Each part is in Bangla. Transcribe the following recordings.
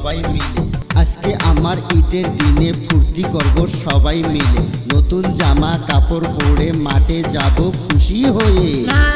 সবাই মিলে। আজকে আমার ঈদের দিনে ফুর্তি করব সবাই মিলে, নতুন জামা কাপড় পরে মাঠে যাব খুশি হয়ে।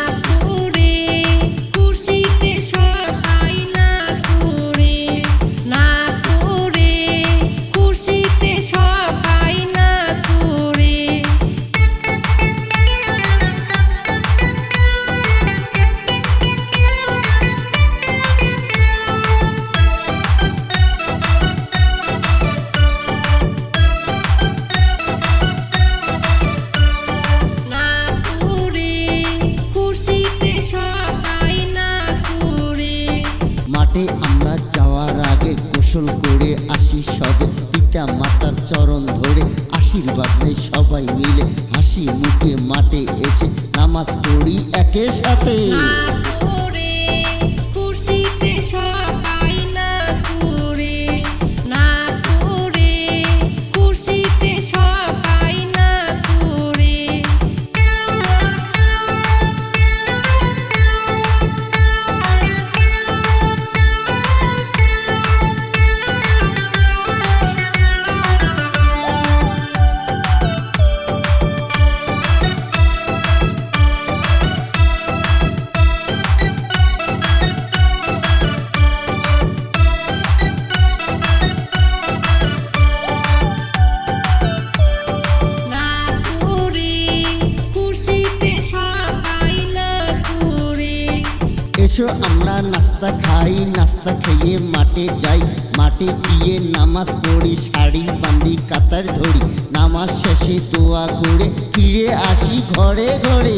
মাঠে আমরা যাওয়ার আগে গোসল করে আসি সবে, পিতা মাতার চরণ ধরে আশীর্বাদ নেই সবাই মিলে, হাসি মুখে মাঠে এসে নামাজ পড়ি একের সাথে। এসো আমরা নাস্তা খাই, নাস্তা খেয়ে মাঠে যাই, মাঠে গিয়ে নামাজ পড়ি, শাড়ি বাঁধি কাতার ধরি, নামাজ শেষে দোয়া করে ফিরে আসি ঘরে ঘরে।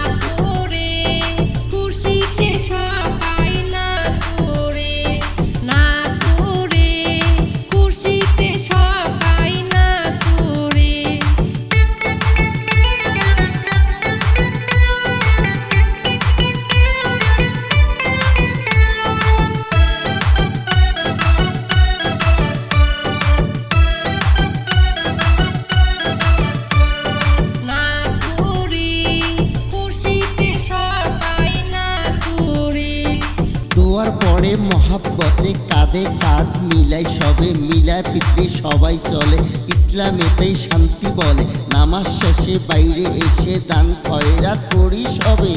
দোয়ার পরে মহাব্বতে কাঁধে কাঁধ মিলাই সবে, মিলায় পিতৃ সবাই চলে, ইসলামেতেই শান্তি বলে, নামাজ শেষে বাইরে এসে দান খয়রাত করি সবে।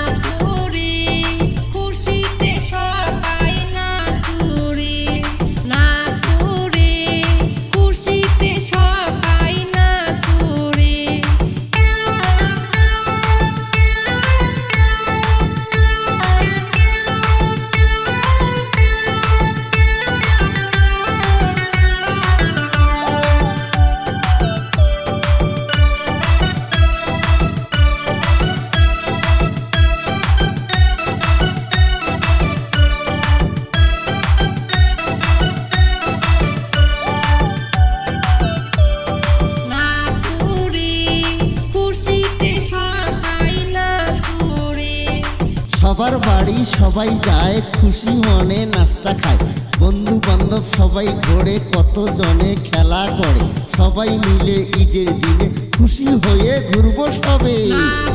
সবার বাড়ি সবাই যায়, খুশি মনে নাস্তা খায়, বন্ধু বান্ধব সবাই ঘোরে, কত জনে খেলা করে, সবাই মিলে ঈদের দিনে খুশি হয়ে ঘুরবো সবে।